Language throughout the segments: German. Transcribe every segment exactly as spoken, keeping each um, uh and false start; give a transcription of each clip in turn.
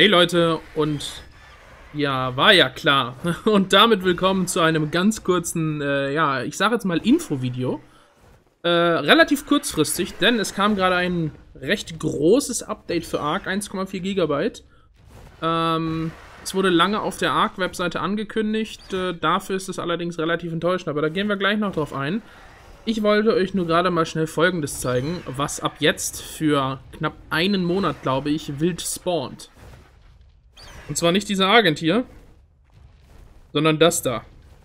Hey Leute, und ja, war ja klar. Und damit willkommen zu einem ganz kurzen, äh, ja, ich sage jetzt mal Infovideo. Äh, relativ kurzfristig, denn es kam gerade ein recht großes Update für Ark, eins Komma vier Gigabyte. Ähm, es wurde lange auf der Ark-Webseite angekündigt, äh, dafür ist es allerdings relativ enttäuschend, aber da gehen wir gleich noch drauf ein. Ich wollte euch nur gerade mal schnell Folgendes zeigen, was ab jetzt für knapp einen Monat, glaube ich, wild spawnt. Und zwar nicht dieser Agent hier, sondern das da.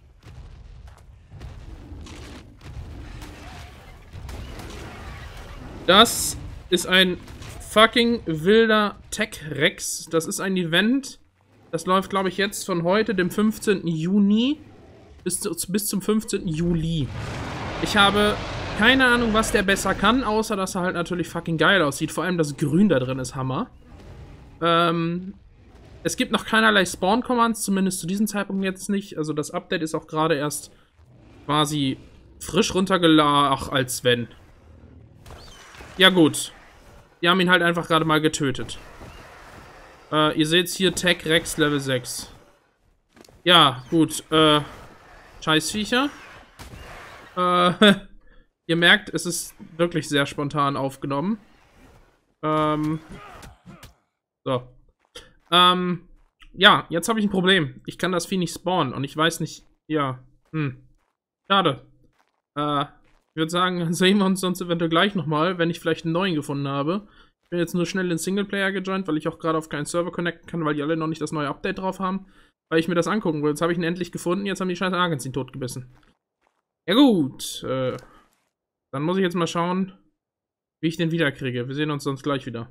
Das ist ein fucking wilder Tech-Rex. Das ist ein Event, das läuft, glaube ich, jetzt von heute, dem fünfzehnten Juni, bis, zu, bis zum fünfzehnten Juli. Ich habe keine Ahnung, was der besser kann, außer dass er halt natürlich fucking geil aussieht. Vor allem das Grün da drin ist Hammer. Ähm... Es gibt noch keinerlei Spawn-Commands, zumindest zu diesem Zeitpunkt jetzt nicht. Also das Update ist auch gerade erst quasi frisch runtergeladen. Ach, als wenn. Ja gut. Die haben ihn halt einfach gerade mal getötet. Äh, ihr seht hier Tech Rex Level sechs. Ja, gut. Äh, Scheißviecher. Äh, ihr merkt, es ist wirklich sehr spontan aufgenommen. Ähm, so. Ähm, ja, jetzt habe ich ein Problem. Ich kann das Vieh nicht spawnen und ich weiß nicht, ja, hm, schade. Äh, ich würde sagen, sehen wir uns sonst eventuell gleich nochmal, wenn ich vielleicht einen neuen gefunden habe. Ich bin jetzt nur schnell in Singleplayer gejoint, weil ich auch gerade auf keinen Server connecten kann, weil die alle noch nicht das neue Update drauf haben, weil ich mir das angucken will. Jetzt habe ich ihn endlich gefunden, jetzt haben die scheiß Agents ihn totgebissen. Ja gut, äh, dann muss ich jetzt mal schauen, wie ich den wiederkriege. Wir sehen uns sonst gleich wieder.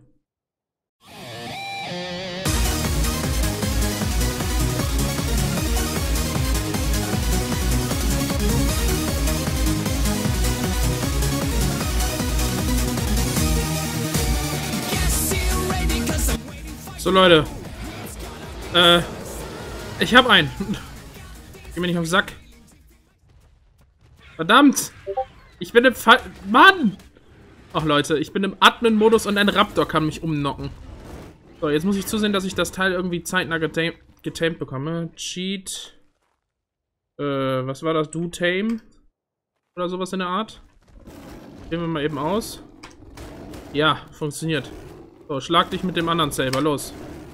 So, Leute. Äh, ich hab einen. Geh mir nicht auf den Sack. Verdammt! Ich bin im Fall. Mann! Ach, Leute, ich bin im Admin-Modus und ein Raptor kann mich umknocken. So, jetzt muss ich zusehen, dass ich das Teil irgendwie zeitnah getamed, getamed bekomme. Cheat. Äh, was war das? Do Tame? Oder sowas in der Art. Gehen wir mal eben aus. Ja, funktioniert. So, schlag dich mit dem anderen Saber, los.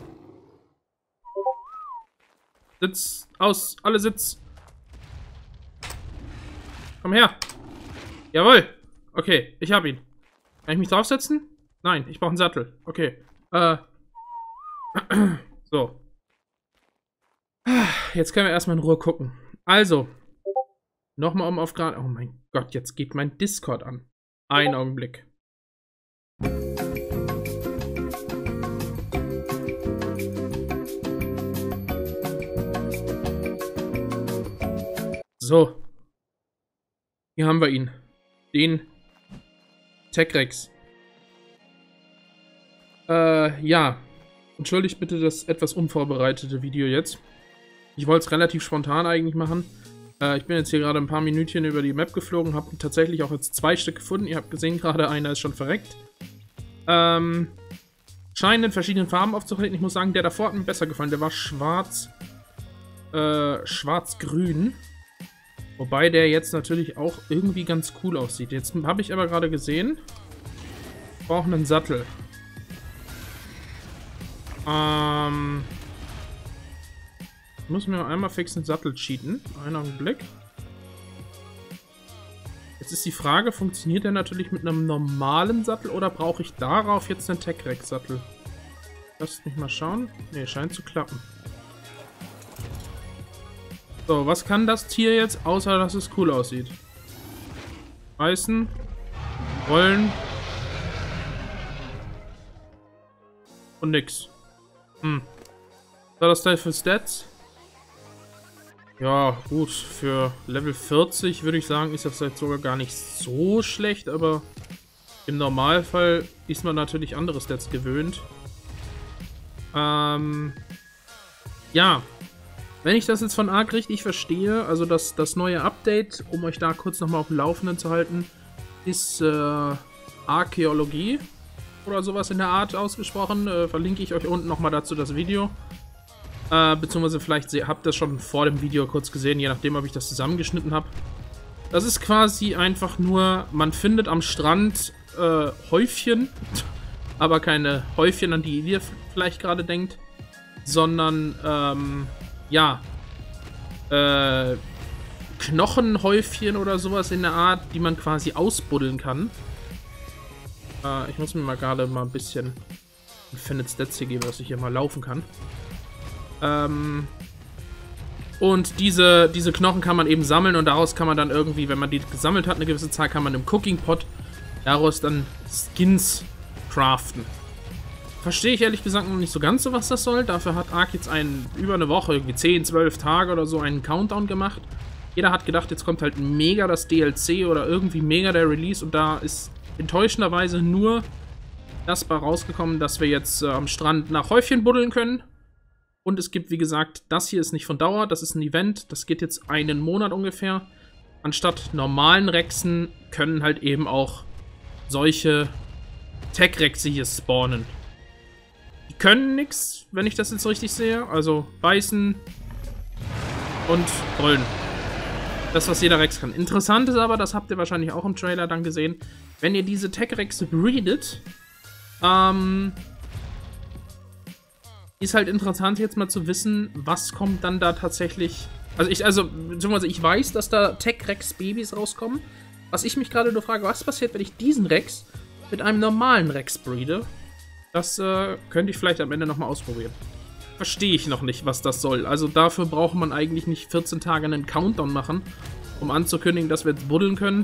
Sitz, aus, alle Sitz. Komm her. Jawohl. Okay, ich hab ihn. Kann ich mich draufsetzen? Nein, ich brauche einen Sattel. Okay. Äh. So. Jetzt können wir erstmal in Ruhe gucken. Also. Nochmal um auf gerade. Oh mein Gott, jetzt geht mein Discord an. Einen Augenblick. So. Hier haben wir ihn. Den Tech Rex. Äh, ja. Entschuldigt bitte das etwas unvorbereitete Video jetzt. Ich wollte es relativ spontan eigentlich machen. Äh, ich bin jetzt hier gerade ein paar Minütchen über die Map geflogen, habe tatsächlich auch jetzt zwei Stück gefunden. Ihr habt gesehen, gerade einer ist schon verreckt. Ähm, scheinen in verschiedenen Farben aufzutreten. Ich muss sagen, der davor hat mir besser gefallen. Der war schwarz, äh, schwarz-grün. Wobei der jetzt natürlich auch irgendwie ganz cool aussieht. Jetzt habe ich aber gerade gesehen, ich brauche einen Sattel. Ähm, ich muss mir einmal fix einen Sattel cheaten. Einen Augenblick. Jetzt ist die Frage, funktioniert der natürlich mit einem normalen Sattel oder brauche ich darauf jetzt einen Tech Rex Sattel? Lasst mich mal schauen. Ne, scheint zu klappen. So, was kann das Tier jetzt, außer dass es cool aussieht? Reißen. Rollen. Und nix. Hm. Was war das Teil für Stats? Ja, gut. Für Level vierzig würde ich sagen, ist das jetzt sogar gar nicht so schlecht, aber im Normalfall ist man natürlich andere Stats gewöhnt. Ähm. Ja. Wenn ich das jetzt von Ark richtig verstehe, also das, das neue Update, um euch da kurz nochmal auf dem Laufenden zu halten, ist äh, Archäologie. oder sowas in der Art ausgesprochen. Äh, verlinke ich euch unten nochmal dazu das Video. Äh, beziehungsweise vielleicht habt ihr das schon vor dem Video kurz gesehen, je nachdem, ob ich das zusammengeschnitten habe. Das ist quasi einfach nur, man findet am Strand äh, Häufchen, aber keine Häufchen, an die ihr vielleicht gerade denkt, sondern, ähm, ja, äh, Knochenhäufchen oder sowas in der Art, die man quasi ausbuddeln kann. Äh, ich muss mir mal gerade mal ein bisschen Infinite Stats hier geben, dass ich hier mal laufen kann. Ähm, und diese, diese Knochen kann man eben sammeln und daraus kann man dann irgendwie, wenn man die gesammelt hat, eine gewisse Zahl, kann man im Cooking Pot daraus dann Skins craften. Verstehe ich ehrlich gesagt noch nicht so ganz so, was das soll. Dafür hat Ark jetzt einen, über eine Woche, irgendwie zehn, zwölf Tage oder so, einen Countdown gemacht. Jeder hat gedacht, jetzt kommt halt mega das D L C oder irgendwie mega der Release und da ist enttäuschenderweise nur das bei rausgekommen, dass wir jetzt äh, am Strand nach Häufchen buddeln können. Und es gibt, wie gesagt, das hier ist nicht von Dauer, das ist ein Event, das geht jetzt einen Monat ungefähr. Anstatt normalen Rexen können halt eben auch solche Tech-Rexe hier spawnen. Die können nichts, wenn ich das jetzt richtig sehe. Also beißen und brüllen. Das, was jeder Rex kann. Interessant ist aber, das habt ihr wahrscheinlich auch im Trailer dann gesehen, wenn ihr diese Tech-Rexe breedet, ähm, ist halt interessant jetzt mal zu wissen, was kommt dann da tatsächlich. Also ich, also, beziehungsweise ich weiß, dass da Tech-Rex-Babys rauskommen. Was ich mich gerade nur frage, was passiert, wenn ich diesen Rex mit einem normalen Rex breede? Das äh, könnte ich vielleicht am Ende nochmal ausprobieren. Verstehe ich noch nicht, was das soll. Also dafür braucht man eigentlich nicht vierzehn Tage einen Countdown machen, um anzukündigen, dass wir jetzt buddeln können.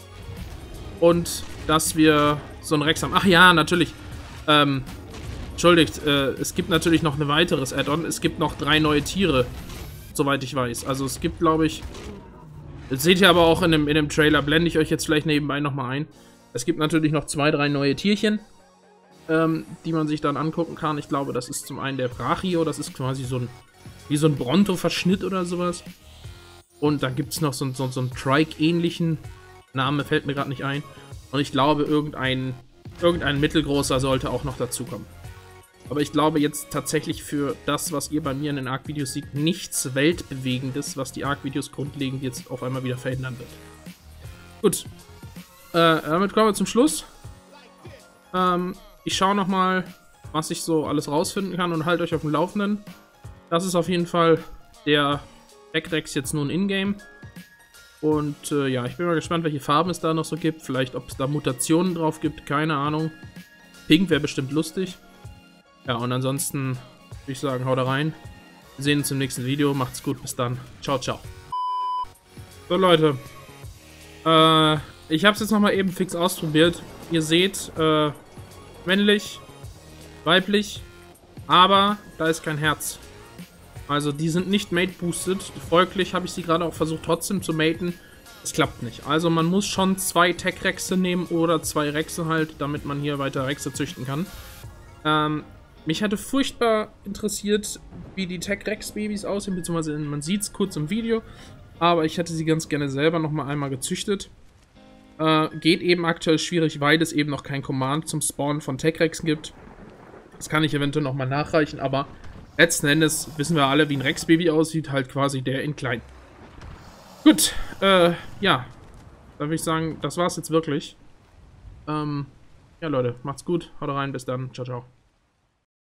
Und dass wir so einen Rex haben. Ach ja, natürlich. Ähm, entschuldigt, äh, es gibt natürlich noch ein weiteres Add-on. Es gibt noch drei neue Tiere, soweit ich weiß. Also es gibt, glaube ich, das seht ihr aber auch in dem, in dem Trailer, blende ich euch jetzt vielleicht nebenbei nochmal ein. Es gibt natürlich noch zwei, drei neue Tierchen, ähm, die man sich dann angucken kann. Ich glaube, das ist zum einen der Brachio, das ist quasi so ein, wie so ein Bronto-Verschnitt oder sowas. Und dann gibt es noch so, so, so einen Trike-ähnlichen, Name fällt mir gerade nicht ein. Und ich glaube, irgendein, irgendein mittelgroßer sollte auch noch dazukommen. Aber ich glaube jetzt tatsächlich für das, was ihr bei mir in den Ark-Videos seht, nichts Weltbewegendes, was die Ark-Videos grundlegend jetzt auf einmal wieder verändern wird. Gut. Äh, damit kommen wir zum Schluss. Ähm, ich schaue nochmal, was ich so alles rausfinden kann und halte euch auf dem Laufenden. Das ist auf jeden Fall der Tech-Rex jetzt nun in-game. Und äh, ja, ich bin mal gespannt, welche Farben es da noch so gibt. Vielleicht, ob es da Mutationen drauf gibt, keine Ahnung. Pink wäre bestimmt lustig. Ja, und ansonsten würde ich sagen, haut da rein. Wir sehen uns im nächsten Video. Macht's gut, bis dann. Ciao, ciao. So, Leute. Äh, ich habe es jetzt nochmal eben fix ausprobiert. Ihr seht, äh, männlich, weiblich, aber da ist kein Herz. Also die sind nicht mate-boosted. Folglich habe ich sie gerade auch versucht trotzdem zu maten. Es klappt nicht. Also man muss schon zwei Tech-Rexe nehmen oder zwei Rexe halt, damit man hier weiter Rexe züchten kann. Ähm, mich hätte furchtbar interessiert, wie die Tech-Rex-Babys aussehen, beziehungsweise man sieht es kurz im Video. Aber ich hätte sie ganz gerne selber nochmal einmal gezüchtet. Äh, geht eben aktuell schwierig, weil es eben noch kein Command zum Spawn von Tech-Rexen gibt. Das kann ich eventuell nochmal nachreichen, aber letzten Endes wissen wir alle, wie ein Rex-Baby aussieht, halt quasi der in klein. Gut, äh, ja. Dann würde ich sagen, das war's jetzt wirklich. Ähm, ja Leute, macht's gut, haut rein, bis dann, ciao, ciao.